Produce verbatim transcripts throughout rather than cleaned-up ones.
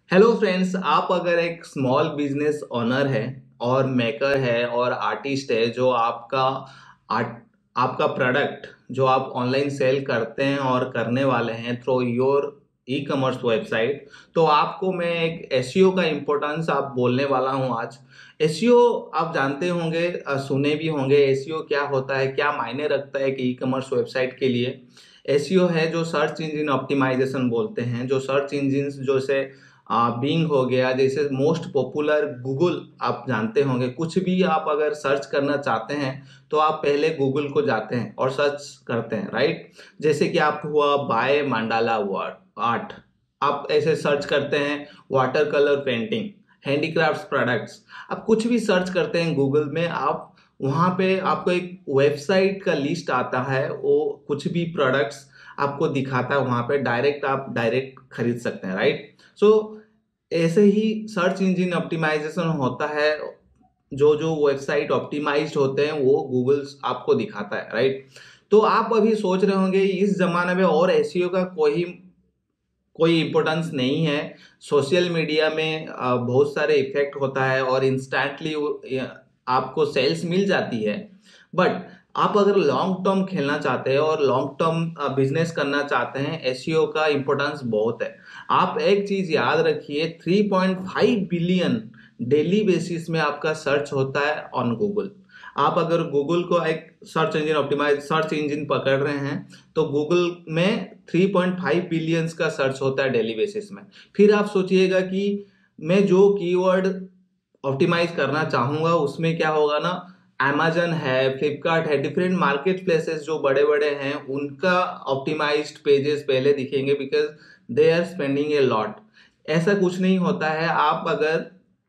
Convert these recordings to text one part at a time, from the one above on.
Hello friends, आप अगर एक स्मॉल बिजनेस ओनर है और मेकर है और आर्टिस्ट है जो आपका आर्ट आपका प्रोडक्ट जो आप ऑनलाइन सेल करते हैं और करने वाले हैं through your e commerce website, तो आपको मैं एक एसईओ का इम्पोर्टेंस आप बोलने वाला हूं आज। एसईओ आप जानते होंगे, अ, सुने भी होंगे। एसईओ क्या होता है, क्या मायने रखता है कि ई कॉमर्स वेबसाइट के लिए। एसईओ है जो सर्च इंजन ऑप्टिमाइजेशन बोलते हैं, जो सर्च इंजिन जो से बिंग हो गया, जैसे मोस्ट पॉपुलर गूगल आप जानते होंगे। कुछ भी आप अगर सर्च करना चाहते हैं तो आप पहले गूगल को जाते हैं और सर्च करते हैं, राइट। जैसे कि आप हुआ बाय मंडाला आर्ट, आप ऐसे सर्च करते हैं। Water colour painting, handicrafts products, आप कुछ भी सर्च करते हैं गूगल में, आप वहाँ पे आपको एक वेबसाइट का लिस्ट आता है। वो कुछ भी प्रोडक्ट्स आपको दिखाता है, वहाँ पे डायरेक्ट आप डायरेक्ट खरीद सकते हैं, राइट। सो ऐसे ही सर्च इंजन ऑप्टिमाइजेशन होता है। जो जो वेबसाइट ऑप्टिमाइज्ड होते हैं वो गूगल आपको दिखाता है, राइट। तो आप अभी सोच रहे होंगे इस जमाने में और एसईओ का कोई कोई इम्पोर्टेंस नहीं है। सोशल मीडिया में अ, बहुत सारे इफेक्ट होता है और इंस्टेंटली आपको सेल्स मिल जाती है। बट आप अगर लॉन्ग टर्म खेलना चाहते हैं और लॉन्ग टर्म बिजनेस करना चाहते हैं, एसईओ का इम्पोर्टेंस बहुत है। आप एक चीज याद रखिए, three point five billion daily basis में आपका सर्च होता है ऑन गूगल। आप अगर गूगल को एक search engine optimise search engine पकड़ रहे हैं तो गूगल में थ्री पॉइंट फाइव बिलियंस का सर्च होता है डेली बेसिस में। फिर आप सोचिएगा कि मैं जो कीवर्ड ऑप्टिमाइज करना चाहूंगा उसमें क्या होगा ना। amazon है, फ्लिपकार्ट है, डिफरेंट मार्केट प्लेसेस जो बड़े बड़े हैं उनका ऑप्टिमाइज्ड पेजेस पहले दिखेंगे, because they are spending a lot. ऐसा कुछ नहीं होता है। आप अगर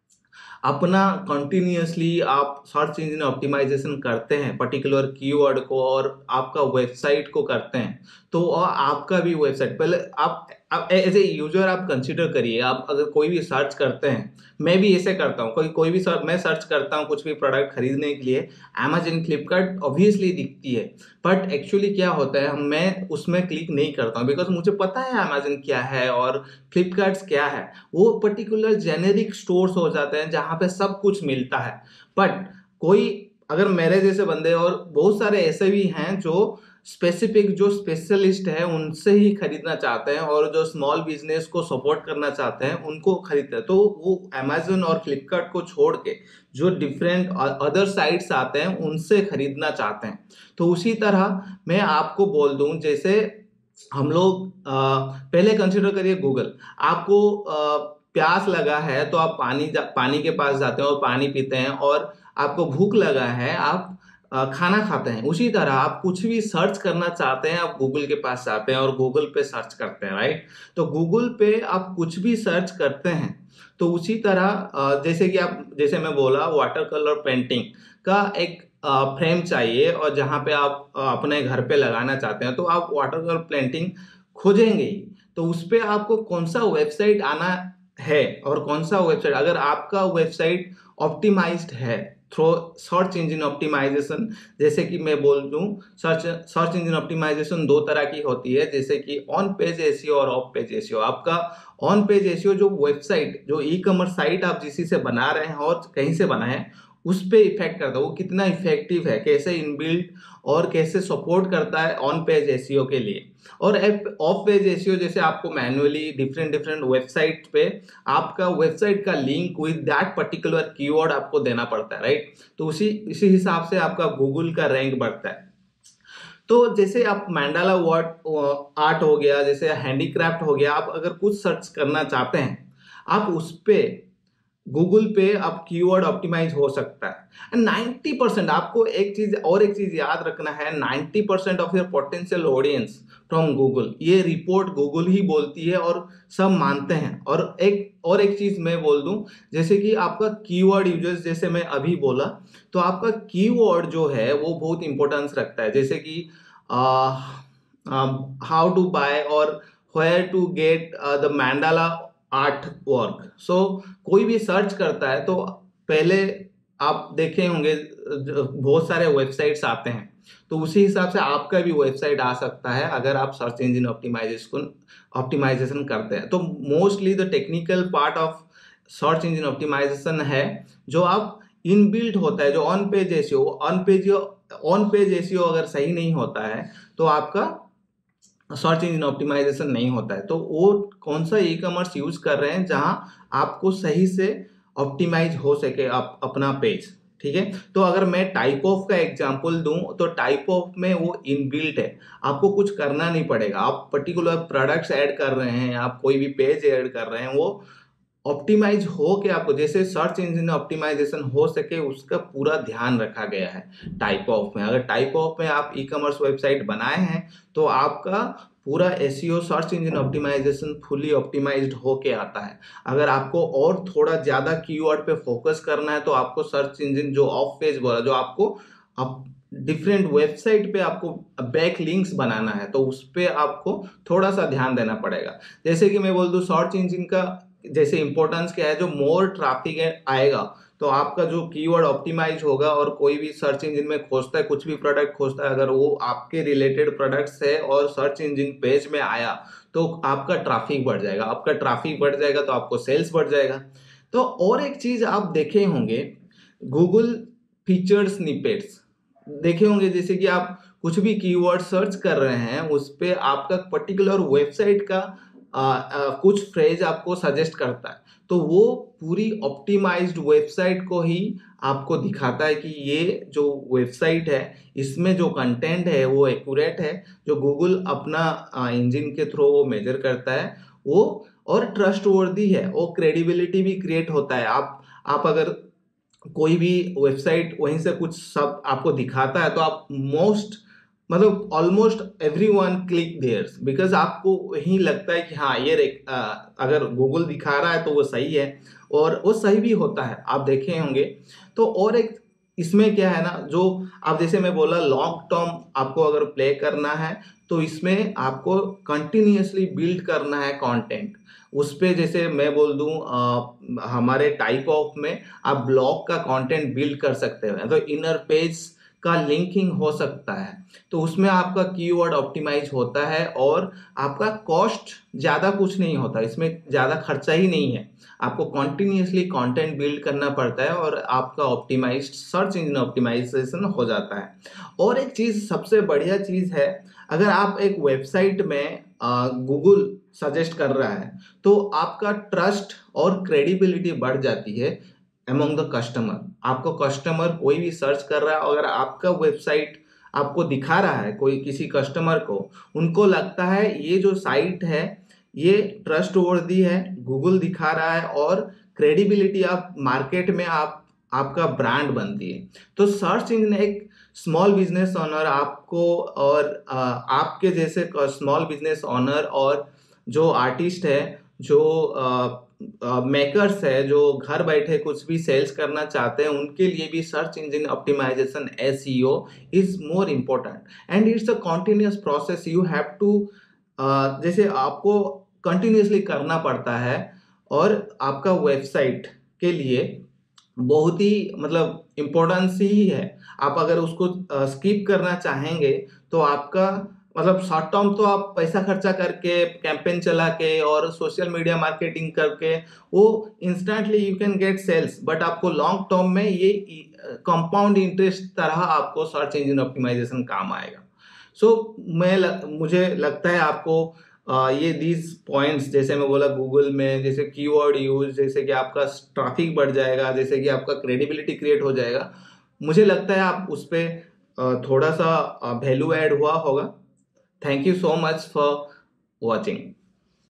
अपना कंटिन्यूअसली आप सर्च इंजन ऑप्टिमाइजेशन करते हैं पर्टिकुलर कीवर्ड को और आपका वेबसाइट को करते हैं, तो और आपका भी वेबसाइट पहले आप आप एज ए यूजर आप कंसिडर करिए। आप अगर कोई भी सर्च करते हैं, मैं भी ऐसे करता हूँ, कोई कोई भी सर्च मैं सर्च करता हूँ कुछ भी प्रोडक्ट खरीदने के लिए, अमेजन फ्लिपकार्ट ऑब्वियसली दिखती है। बट एक्चुअली क्या होता है, मैं उसमें क्लिक नहीं करता हूँ बिकॉज मुझे पता है अमेजन क्या है और फ्लिपकार्ट क्या है। वो पर्टिकुलर जेनेरिक स्टोर्स हो जाते हैं जहां पे सब कुछ मिलता है। बट कोई अगर मेरे जैसे बंदे, और बहुत सारे ऐसे भी हैं जो स्पेसिफिक जो स्पेशलिस्ट है उनसे ही खरीदना चाहते हैं और जो स्मॉल बिजनेस को सपोर्ट करना चाहते हैं उनको खरीदते हैं, तो वो अमेजन और फ्लिपकार्ट को छोड़ के जो डिफरेंट अदर साइट्स आते हैं उनसे खरीदना चाहते हैं। तो उसी तरह मैं आपको बोल दूं, जैसे हम लोग अ, पहले कंसिडर करिए गूगल। आपको अ, प्यास लगा है तो आप पानी जा, पानी के पास जाते हैं और पानी पीते हैं, और आपको भूख लगा है आप अ, खाना खाते हैं। उसी तरह आप कुछ भी सर्च करना चाहते हैं, आप गूगल के पास जाते हैं और गूगल पे सर्च करते हैं, राइट। तो गूगल पे आप कुछ भी सर्च करते हैं तो उसी तरह अ, जैसे कि आप जैसे मैं बोला वाटर कलर पेंटिंग का एक फ्रेम चाहिए और जहाँ पे आप अ, अपने घर पे लगाना चाहते हैं, तो आप वाटर कलर पेंटिंग खोजेंगे ही। तो उस पे आपको कौन सा वेबसाइट आना है और कौन सा वेबसाइट, अगर आपका वेबसाइट ऑप्टिमाइज्ड है थ्रू सर्च इंजन ऑप्टिमाइजेशन। जैसे कि मैं बोल दूं, सर्च सर्च इंजन ऑप्टिमाइजेशन दो तरह की होती है, जैसे कि ऑन पेज एसईओ और ऑफ पेज एसईओ। आपका ऑन पेज एसईओ जो वेबसाइट जो ई कॉमर्स साइट आप जिसी से बना रहे हैं और कहीं से बनाए, उस पे इफेक्ट करता है वो कितना इफेक्टिव है, कैसे इनबिल्ट और कैसे सपोर्ट करता है ऑन पेज एसईओ के लिए। और ऑफ पेज एसईओ जैसे आपको मैन्युअली डिफरेंट डिफरेंट वेबसाइट पे आपका वेबसाइट का link with that particular keyword आपको देना पड़ता है, राइट। तो उसी इसी हिसाब से आपका गूगल का रैंक बढ़ता है। तो जैसे आप मैंडाला वर्ड आर्ट हो गया, जैसे हैंडीक्राफ्ट हो गया, आप अगर कुछ सर्च करना चाहते हैं आप उस पे गूगल पे आप कीवर्ड ऑप्टिमाइज हो सकता है। नाइन्टी परसेंट आपको एक चीज और एक चीज याद रखना है, ninety percent of your potential audience from Google, ये रिपोर्ट गूगल ही बोलती है और सब मानते हैं। और एक और एक चीज मैं बोल दूं, जैसे कि आपका कीवर्ड यूजर्स, जैसे मैं अभी बोला, तो आपका कीवर्ड जो है वो बहुत इंपॉर्टेंस रखता है। जैसे कि हाउ टू बाय और where to get the mandala art work. So कोई भी सर्च करता है तो पहले आप देखे होंगे बहुत सारे वेबसाइट्स आते हैं, तो उसी हिसाब से आपका भी वेबसाइट आ सकता है अगर आप सर्च इंजन ऑप्टिमाइजेशन ऑप्टिमाइजेशन करते हैं। तो mostly the technical part of search engine optimisation है जो आप इनबिल्ट होता है, जो on page SEO on page on page SEO अगर सही नहीं होता है तो आपका सर्च इंजन ऑप्टिमाइजेशन नहीं होता है। तो वो कौन सा ई कॉमर्स यूज कर रहे हैं जहां आपको सही से ऑप्टिमाइज हो सके आप अपना पेज, ठीक है। तो अगर मैं टाइप ऑफ का एग्जांपल दूं तो टाइप ऑफ में वो इनबिल्ट है, आपको कुछ करना नहीं पड़ेगा। आप पर्टिकुलर प्रोडक्ट्स ऐड कर रहे हैं, आप कोई भी पेज ऐड कर रहे हैं, वो ऑप्टिमाइज हो के आपको जैसे सर्च इंजन ऑप्टिमाइजेशन हो सके उसका पूरा ध्यान रखा गया है टाइप ऑफ में। अगर टाइप ऑफ में आप ई कॉमर्स वेबसाइट बनाए हैं तो आपका पूरा SEO search engine optimisation fully optimised होके आता है। अगर आपको और थोड़ा ज़्यादा कीवर्ड पे फोकस करना है तो आपको सर्च इंजन जो ऑफ पेज बोला, जो आपको आप डिफरेंट वेबसाइट पे आपको बैक लिंक्स बनाना है, तो उस पर आपको थोड़ा सा ध्यान देना पड़ेगा। जैसे कि मैं बोल दूँ सर्च इंजन का जैसे इंपॉर्टेंस क्या है, जो मोर ट्रैफिक आएगा तो आपका जो कीवर्ड ऑप्टिमाइज होगा, और कोई भी सर्च इंजन में खोजता है, कुछ भी प्रोडक्ट खोजता है, अगर वो आपके रिलेटेड प्रोडक्ट्स है और सर्च इंजन पेज में आया तो आपका ट्रैफिक बढ़ जाएगा। आपका ट्रैफिक बढ़ जाएगा तो आपको सेल्स बढ़ जाएगा। तो और एक चीज आप देखे होंगे, गूगल फीचर स्निपेट्स देखे होंगे। जैसे कि आप कुछ भी कीवर्ड सर्च कर रहे हैं, उस पे आपका पर्टिकुलर वेबसाइट का आ, आ, कुछ फ्रेज आपको सजेस्ट करता है, तो वो पूरी ऑप्टिमाइज्ड वेबसाइट को ही आपको दिखाता है कि ये जो वेबसाइट है इसमें जो कंटेंट है वो एक्यूरेट है, जो गूगल अपना इंजन के थ्रू वो मेजर करता है वो, और ट्रस्टवर्दी है, वो क्रेडिबिलिटी भी क्रिएट होता है। आप आप अगर कोई भी वेबसाइट वहीं से कुछ सब आपको दिखाता है तो आप मोस्ट मतलब almost everyone click there's, because आपको वही लगता है कि हाँ ये आ, अगर गूगल दिखा रहा है तो वो सही है, और वो सही भी होता है, आप देखे होंगे। तो और एक इसमें क्या है ना, जो आप जैसे मैं बोला लॉन्ग टर्म आपको अगर प्ले करना है तो इसमें आपको कंटिन्यूअसली बिल्ड करना है कंटेंट। उस पे जैसे मैं बोल दूं आ, हमारे टाइप ऑफ में आप ब्लॉग का कंटेंट बिल्ड कर सकते हैं, तो इनर पेज का लिंकिंग हो सकता है, तो उसमें आपका कीवर्ड ऑप्टिमाइज होता है और आपका कॉस्ट ज़्यादा कुछ नहीं होता, इसमें ज़्यादा खर्चा ही नहीं है। आपको कॉन्टिन्यूसली कंटेंट बिल्ड करना पड़ता है और आपका ऑप्टिमाइज्ड सर्च इंजन ऑप्टिमाइजेशन हो जाता है। और एक चीज़ सबसे बढ़िया चीज़ है, अगर आप एक वेबसाइट में गूगल सजेस्ट कर रहा है तो आपका ट्रस्ट और क्रेडिबिलिटी बढ़ जाती है अमंग द कस्टमर। आपको कस्टमर कोई भी सर्च कर रहा है, अगर आपका वेबसाइट आपको दिखा रहा है कोई किसी कस्टमर को, उनको लगता है ये जो साइट है ये ट्रस्टवर्दी है, गूगल दिखा रहा है, और क्रेडिबिलिटी आप मार्केट में आप आपका ब्रांड बनती है। तो सर्च इंजन एक स्मॉल बिजनेस ओनर आपको और आ, आपके जैसे स्मॉल बिजनेस ओनर और जो आर्टिस्ट है, जो मेकर्स है, जो घर बैठे कुछ भी सेल्स करना चाहते हैं, उनके लिए भी search engine optimisation SEO is more important and it's a continuous process. You have to जैसे आपको कंटिन्यूसली करना पड़ता है, और आपका वेबसाइट के लिए बहुत ही मतलब इम्पोर्टेंस ही है। आप अगर उसको स्किप करना चाहेंगे तो आपका मतलब शॉर्ट टर्म तो आप पैसा खर्चा करके कैंपेन चला के और सोशल मीडिया मार्केटिंग करके वो instantly you can get sales, but आपको लॉन्ग टर्म में ये कंपाउंड इंटरेस्ट तरह आपको सर्च इंजन ऑप्टिमाइजेशन काम आएगा। सो so, मैं लग, मुझे लगता है आपको आ, ये दीज पॉइंट्स जैसे मैं बोला गूगल में जैसे कीवर्ड यूज, जैसे कि आपका ट्रैफिक बढ़ जाएगा, जैसे कि आपका क्रेडिबिलिटी क्रिएट हो जाएगा, मुझे लगता है आप उस पर थोड़ा सा वैल्यू ऐड हुआ होगा। Thank you so much for watching.